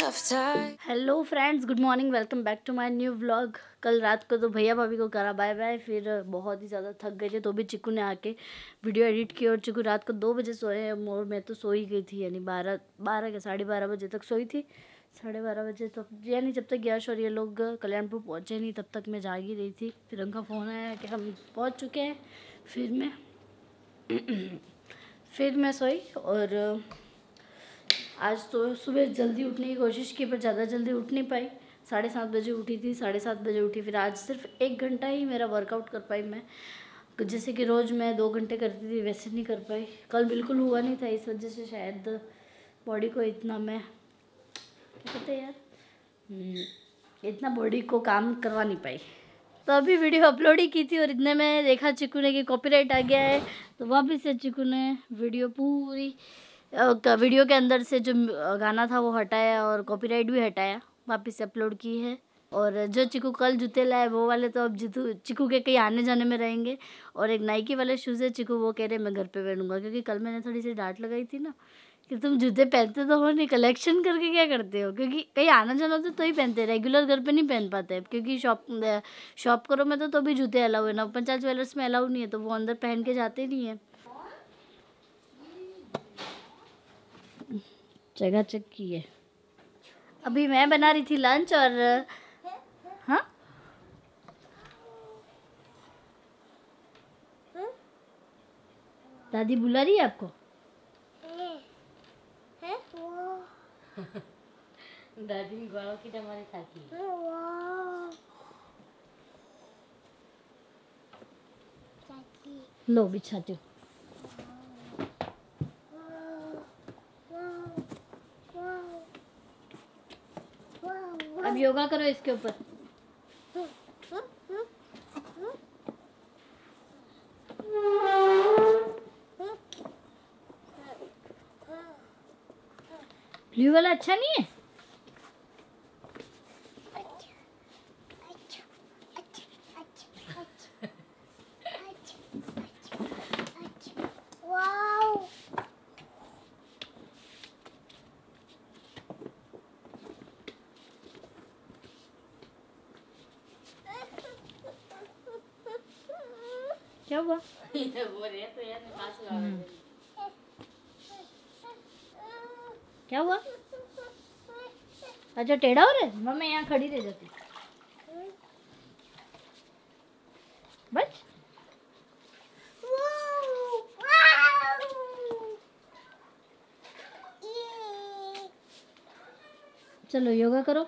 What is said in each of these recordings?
Hello friends, good morning, welcome back to my new vlog. कल रात को तो भैया भाभी को करा बाय बाय, फिर बहुत ही ज़्यादा थक गए थे तो भी चिकू ने आके वीडियो एडिट की। और चिकू रात को 2 बजे सोए हैं और मैं तो सो ही गई थी, यानी 12 के 12:30 बजे तक सोई थी। 12:30 बजे तक, यानी जब तक यश और ये लोग कल्याणपुर पहुँचे नहीं तब तक मैं जाग ही रही थी। फिर उनका फ़ोन आया कि हम पहुँच चुके हैं। फिर मैं सोई और आज तो सुबह जल्दी उठने की कोशिश की पर ज़्यादा जल्दी उठ नहीं पाई। 7:30 बजे उठी थी, 7:30 बजे उठी। फिर आज सिर्फ 1 घंटा ही मेरा वर्कआउट कर पाई मैं, जैसे कि रोज़ मैं 2 घंटे करती थी वैसे नहीं कर पाई। कल बिल्कुल हुआ नहीं था, इस वजह से शायद बॉडी को इतना मैं क्या कहते हैं यार, इतना बॉडी को काम करवा नहीं पाई। तो अभी वीडियो अपलोड ही की थी और इतने में देखा चिकू ने कि कॉपीराइट आ गया है, तो वापस से चिकू ने वीडियो के अंदर से जो गाना था वो हटाया और कॉपीराइट भी हटाया, वापस से अपलोड की है। और जो चिकू कल जूते लाए वो वाले तो अब चिकू के कहीं आने जाने में रहेंगे। और एक नाइकी वाले शूज़ है, चिकू वो कह रहे मैं घर पे पहनूंगा, क्योंकि कल मैंने थोड़ी सी डांट लगाई थी ना कि तुम जूते पहनते तो हो नहीं, कलेक्शन करके क्या करते हो, क्योंकि कहीं आना जाना तो ही पहनते, रेगुलर घर पे नहीं पहन पाते, क्योंकि शॉप करो में तो भी जूते अलाउ है ना, पंचायत ज्वेलर्स में अलाउ नहीं है, तो वो अंदर पहन के जाते नहीं है। जगह चेक की है। अभी मैं बना रही थी लंच और हाँ दादी बुला रही है आपको। दादी गौरव की हमारे साथी लो बिछाती हूँ। अब योगा करो इसके ऊपर। ब्लू वाला अच्छा नहीं है? क्या हुआ? वो रे तो यार पास लगा क्या हुआ? अच्छा टेढ़ा हो रहा है, मैं यहाँ खड़ी रह जाती। बस चलो योगा करो।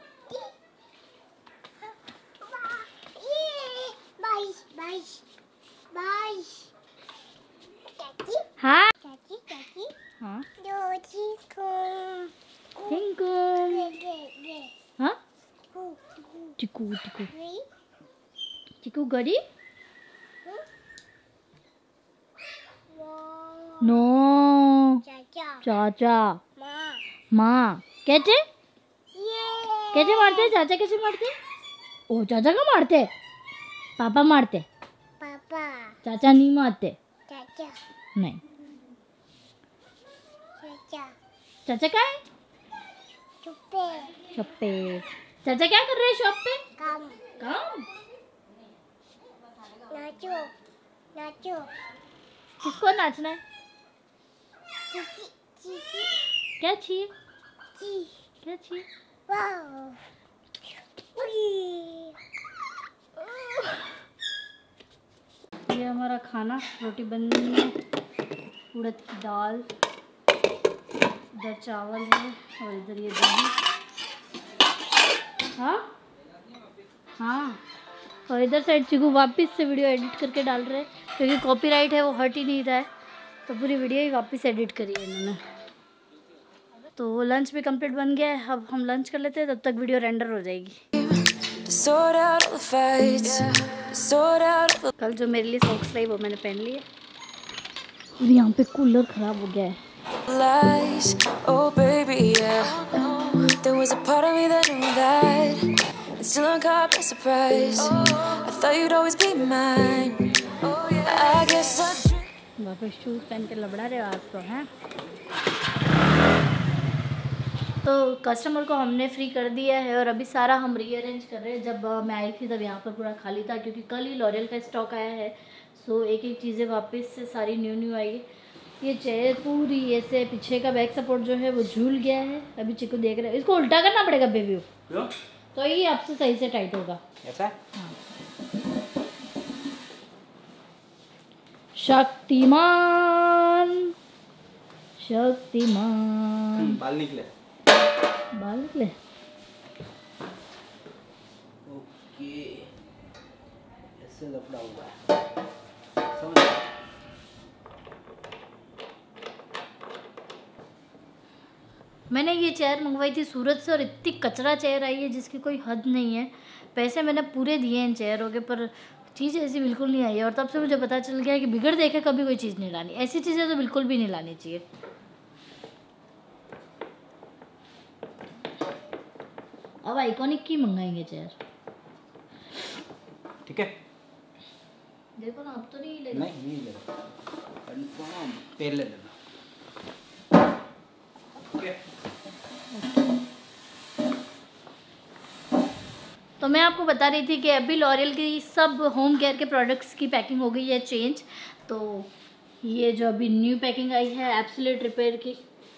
हाँ हाँ हाँ चिकू चिकू चिकू गड़ी नो चाचा माँ कैसे कैसे मारते? चाचा कैसे मारते? ओ चाचा का मारते, पापा मारते, पापा चाचा नहीं मारते। चाचा नहीं, चाचा चाचा क्या है? चुप्पे शॉप पे। चाचा क्या कर रहे हैं शॉप पे? काम काम। नाचो नाचो किसको नाचना है? चीची चीची क्या चाहिए? ची क्या चाहिए? वाओ उड़ी। ये हमारा खाना, रोटी बन रही है, उड़द की दाल, इधर चावल है और इधर ये दही। हाँ हाँ, और इधर साइड चिकू वापस से वीडियो एडिट करके डाल रहे हैं, क्योंकि कॉपीराइट है वो हट ही नहीं रहा है, तो पूरी वीडियो ही वापस एडिट करी है इन्होंने। तो लंच भी कंप्लीट बन गया है, अब हम लंच कर लेते हैं, तब तक वीडियो रेंडर हो जाएगी। कल जो मेरे लिए सॉक्स लाई वो मैंने पहन लिए। और यहाँ पे कूलर खराब हो गया है। Oh baby, yeah. There was a part of me that knew that. It's still uncaught by surprise. I thought you'd always be mine. I guess I वापस शूज पहन के लबड़ा रहे हो आज तो हैं। तो कस्टमर को हमने फ्री कर दिया है और अभी सारा हम रीअरेंज कर रहे हैं। जब मैं आई थी तब यहाँ पर पूरा खाली था क्योंकि कल ही लॉरियल का स्टॉक आया है। सो एक एक चीज़ें वापस से सारी न्यू आई है। ये चेयर पूरी ऐसे पीछे का बैक सपोर्ट जो है वो झूल गया है। अभी चिकू देख रहे हैं, इसको उल्टा करना पड़ेगा बेबी तो ये आपसे सही से टाइट होगा। ऐसा हाँ। शक्तिमान शक्तिमान। बाल निकले ओके, ऐसे लफड़ा हुआ है समझ। मैंने ये चेयर मंगवाई थी सूरत से और इतनी कचरा चेयर आई है जिसकी कोई हद नहीं है। पैसे मैंने पूरे दिए इन चेयरों के, पर चीज़ ऐसी बिल्कुल नहीं आई है। और तब से मुझे पता चल गया है कि बिगड़ देखे कभी कोई चीज़ नहीं लानी। ऐसी चीज़ें तो बिल्कुल भी नहीं लानी चाहिए। अब आइकॉनिक की मंगाएंगे चेयर। ठीक है, देखो ना, अब तो नहीं ले। नहीं लेना, कंफर्म पेड़ ले लेना। ओके, तो मैं आपको बता रही थी कि अभी लॉरियल की सब होम केयर के प्रोडक्ट्स की पैकिंग हो गई है चेंज। तो ये जो अभी न्यू पैकिंग आई है एब्सोल्यूट रिपेयर की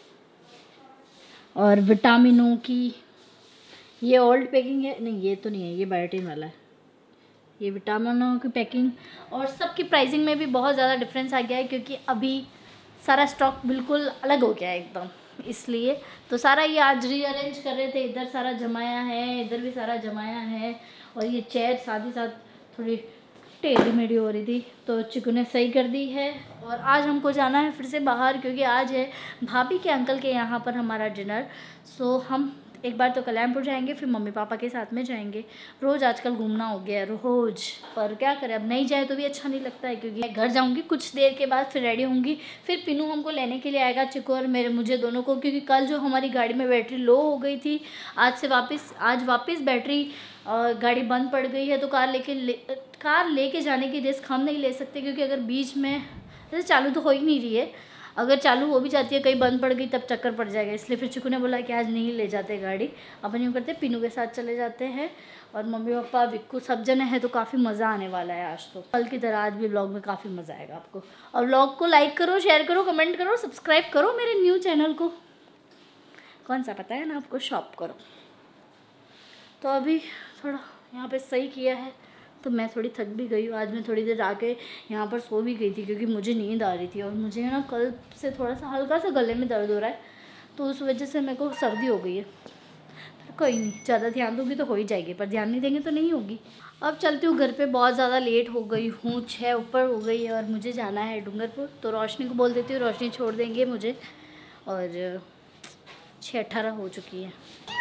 और विटामिनो की। ये ओल्ड पैकिंग है, नहीं ये तो नहीं है, ये बायोटिन वाला है। ये विटामिनो की पैकिंग और सबकी प्राइसिंग में भी बहुत ज़्यादा डिफरेंस आ गया है क्योंकि अभी सारा स्टॉक बिल्कुल अलग हो गया है एकदम। इसलिए तो सारा ये आज रीअरेंज कर रहे थे। इधर सारा जमाया है, इधर भी सारा जमाया है। और ये चेयर साथ ही साथ थोड़ी टेढ़ी मेढ़ी हो रही थी तो चिकू ने सही कर दी है। और आज हमको जाना है फिर से बाहर क्योंकि आज है भाभी के अंकल के यहाँ पर हमारा डिनर। सो हम एक बार तो कल्याणपुर जाएंगे, फिर मम्मी पापा के साथ में जाएंगे। रोज़ आजकल घूमना हो गया है रोज़, पर क्या करें, अब नहीं जाए तो भी अच्छा नहीं लगता है क्योंकि घर जाऊंगी कुछ देर के बाद, फिर रेडी होंगी, फिर पिनू हमको लेने के लिए आएगा, चिकू और मुझे दोनों को। क्योंकि कल जो हमारी गाड़ी में बैटरी लो हो गई थी, आज वापस बैटरी गाड़ी बंद पड़ गई है। तो कार लेके जाने की रिस्क हम नहीं ले सकते क्योंकि अगर बीच में जैसे चालू तो हो ही नहीं रही है, अगर चालू हो भी जाती है कहीं बंद पड़ गई तब चक्कर पड़ जाएगा। इसलिए फिर चिकू ने बोला कि आज नहीं ले जाते गाड़ी, अपन यूँ करते पिनू के साथ चले जाते हैं। और मम्मी पापा विक्कू सब जने हैं तो काफ़ी मज़ा आने वाला है आज। तो कल की तरह आज भी व्लॉग में काफ़ी मज़ा आएगा आपको। और व्लॉग को लाइक करो, शेयर करो, कमेंट करो, सब्सक्राइब करो मेरे न्यू चैनल को। कौन सा पता है ना आपको, शॉप करो। तो अभी थोड़ा यहाँ पर सही किया है तो मैं थोड़ी थक भी गई हूँ। आज मैं थोड़ी देर आके यहाँ पर सो भी गई थी क्योंकि मुझे नींद आ रही थी और मुझे ना कल से थोड़ा सा हल्का सा गले में दर्द हो रहा है तो उस वजह से मेरे को सर्दी हो गई है। कोई नहीं, ज़्यादा ध्यान दूँगी तो हो ही जाएगी, पर ध्यान नहीं देंगे तो नहीं होगी। अब चलती हूँ घर पे, बहुत ज़्यादा लेट हो गई हूँ, 6 ऊपर हो गई है और मुझे जाना है डूंगरपुर। तो रोशनी को बोल देती हूँ, रोशनी छोड़ देंगे मुझे। और 6:18 हो चुकी है।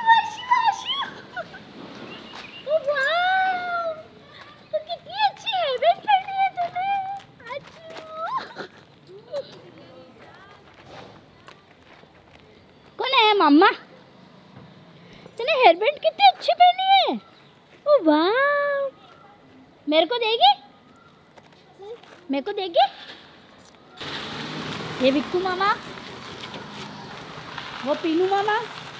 मम्मा तूने हेयरबैंड कितनी अच्छी पहनी है। ओ वाह, मेरे को देगी, मेरे को देगी। ये विक्कू मामा, वो पीनू मामा।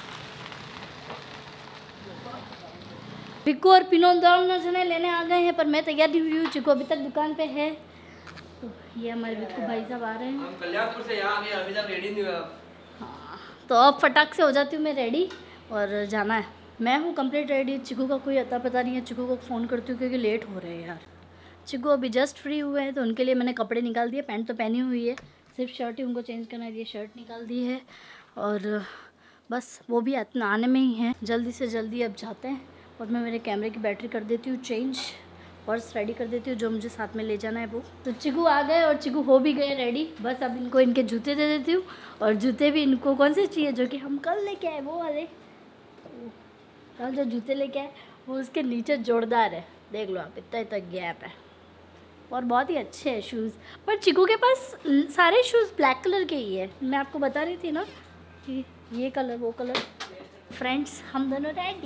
विक्कू और पीनू दोनों जने लेने आ गए हैं पर मैं तैयार नहीं हुई हूँ। चिकू अभी तक दुकान पे है। तो ये हमारे विक्कू भाई साहब आ रहे हैं। हम कल्याणपुर से यहाँ आ गए, अभी तक रेडी नहीं हुआ। हाँ, तो अब फटाक से हो जाती हूँ मैं रेडी और जाना है। मैं हूँ कंप्लीट रेडी। चिकू का कोई अता पता नहीं है। चिकू को फ़ोन करती हूँ क्योंकि लेट हो रहे हैं यार। चिकू अभी जस्ट फ्री हुए हैं तो उनके लिए मैंने कपड़े निकाल दिए। पैंट तो पहनी हुई है, सिर्फ शर्ट ही उनको चेंज करना है। ये शर्ट निकाल दी है और बस वो भी आने में ही है। जल्दी से जल्दी अब जाते हैं और मैं मेरे कैमरे की बैटरी कर देती हूँ चेंज, पर्स रेडी कर देती हूँ जो मुझे साथ में ले जाना है वो। तो चिकू आ गए और चिकू हो भी गए रेडी। बस अब इनको इनके जूते दे देती हूँ और जूते भी इनको कौन से चाहिए जो कि हम कल लेके आए वो वाले। कल जो जूते लेके आए वो उसके नीचे जोरदार है, देख लो आप, इतना इतना गैप है और बहुत ही अच्छे हैं शूज़। पर चिकू के पास सारे शूज़ ब्लैक कलर के ही है। मैं आपको बता रही थी ना कि ये कलर वो कलर। फ्रेंड्स हम दोनों रेडी।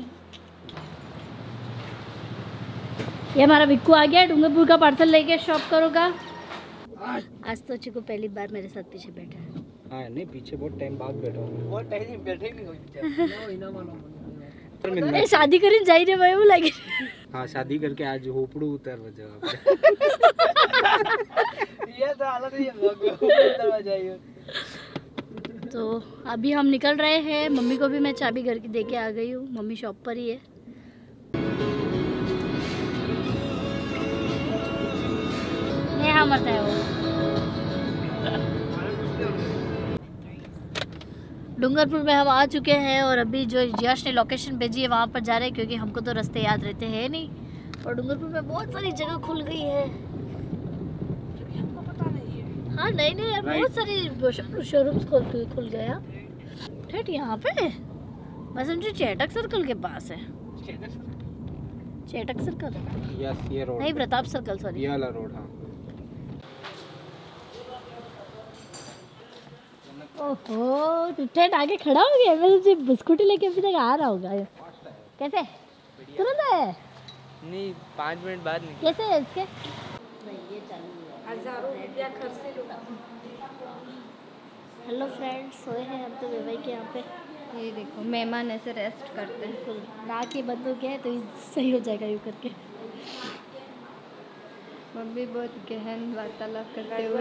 ये हमारा विक्कू आ गया डूंगरपुर का पार्सल लेके शॉप करोगा। आज तो चिकू पहली बार मेरे साथ पीछे बैठा है। हाँ नहीं पीछे बहुत टाइम बाद बैठा हूँ बहुत टाइम बैठे नहीं ए शादी करीन जाई रे भाई वो लगे हाँ शादी करके आज होपड़ू उतर जगह ये तो हालत ही उतर जाइए। तो अभी हम निकल रहे हैं। मम्मी को भी मैं चाबी घर की दे के आ गई हूँ। मम्मी शॉप पर ही है। यहाँ मत है वो डूंगरपुर में हम आ चुके हैं और अभी जो यश ने लोकेशन भेजी है वहाँ पर जा रहे हैं क्योंकि हमको तो रास्ते याद रहते हैं नहीं। और डूंगरपुर में बहुत सारी जगह खुल गई है। हाँ नहीं नहीं यार बहुत सारी शोरूम्स खुल गए हैं। ठेठ यहाँ पे मैं समझू चेटक सर्कल के पास है। चेटक सर्कल यस ये रोड नहीं प्रताप सर्कल सॉरी ये वाला रोड। हाँ ओहो ठेठ आगे खड़ा हो गया। मैं सोची स्कूटी लेके अभी तक आ रहा होगा। कैसे तुरंत है नहीं 5 मिनट बाद नहीं कैसे है इसके हज़ारों रुपया खर्च से हेलो फ्रेंड्स सोए हैं हम तो वेवाई के यहाँ पे। ये देखो मेहमान ऐसे रेस्ट करते हैं। बिल्कुल ना के बंद हो गया है तो ये सही हो जाएगा यूँ करके। मम्मी बहुत गहन वार्तालाप करते हुए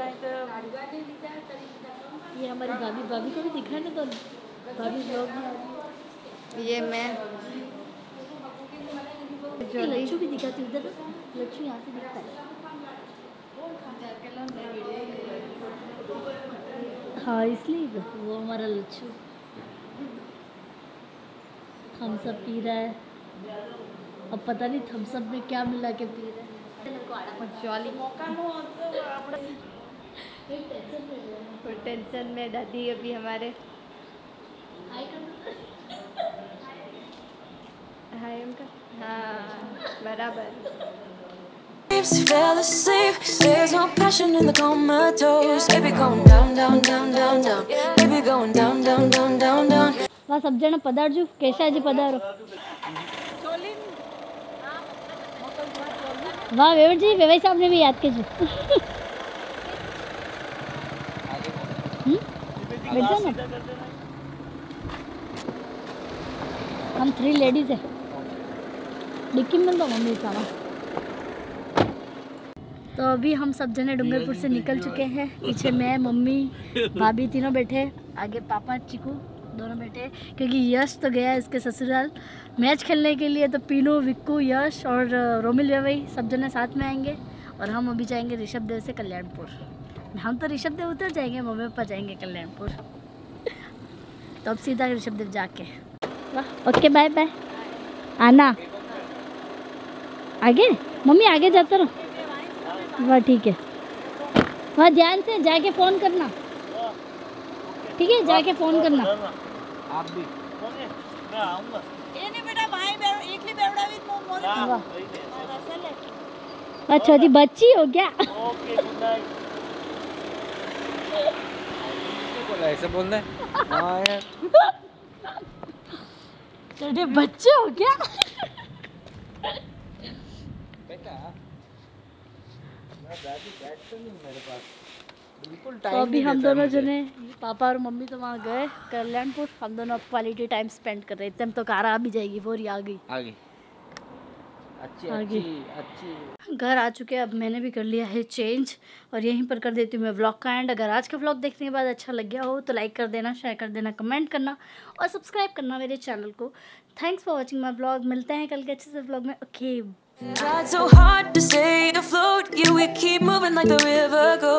ये हमारी भाभी भाभी को भी दिखा है ना तो भाभी लोग ये मैं ये लच्छू भी दिखाती उधर लच्छू यहाँ से दिखता है। हाँ इसलिए वो हमारा लच्छू थम्स अप पी रहा है। अब पता नहीं थम्स अप में क्या मिला के पी रहा है। जॉली टेंशन में दादी अभी हमारे हाय उनका हाँ बराबर। Fell asleep. There's no passion in the comatose. Baby going down, down, down, down, down. Baby going down, down, down, down, down. वाह सब जण पधारजो केशाजी पधारो। वाह वेवर जी वेवाई साहब ने भी याद कीजिए। बैठ जाओ ना हम 3 लेडीज है डिक्की में तो मम्मी सामान। तो अभी हम सब जने डूंगरपुर से निकल चुके हैं। पीछे मैं मम्मी भाभी तीनों बैठे आगे पापा चिकू दोनों बैठे क्योंकि यश तो गया है इसके ससुराल मैच खेलने के लिए। तो पीनू विक्कू यश और रोमिल वेवाई सब जने साथ में आएंगे और हम अभी जाएंगे ऋषभ देव से कल्याणपुर। हम तो ऋषभ देव उतर जाएंगे मम्मी पापा जाएंगे कल्याणपुर। तो अब सीधा ऋषभ देव जाके वाह ओके बाय बाय आना आगे मम्मी आगे जाता रहो। वाह ठीक है वहाँ ध्यान से जाके फ़ोन करना ठीक है जाके फ़ोन करना। आप भी मैं आऊंगा ये नहीं बेटा भाई एकली बेवड़ा भी मोर अच्छा जी बच्ची हो क्या। ओके गुड नाइट बोला ऐसे बोल दे। हाँ यार छोटे बच्चे हो क्या। बेटा दादी बैठ तो नहीं मेरे पास बिल्कुल तो टाइम। अभी हम दोनों जने पापा और मम्मी तो वहाँ गए कल्याणपुर। हम दोनों अब क्वालिटी टाइम स्पेंड कर रहे थे। हम तो कार आ भी जाएगी वो आ गई आगे अच्छी आगे। अच्छी घर आ चुके हैं। अब मैंने भी कर लिया है चेंज और यहीं पर कर देती हूँ मैं व्लॉग का एंड। अगर आज का व्लॉग देखने के बाद अच्छा लग गया हो तो लाइक कर देना शेयर कर देना कमेंट करना और सब्सक्राइब करना मेरे चैनल को। Thanks for watching my vlog. मिलते हैं कल के अच्छे से व्लॉग में। Okay Tried so hard to stay afloat. Yeah, we keep moving like the river goes.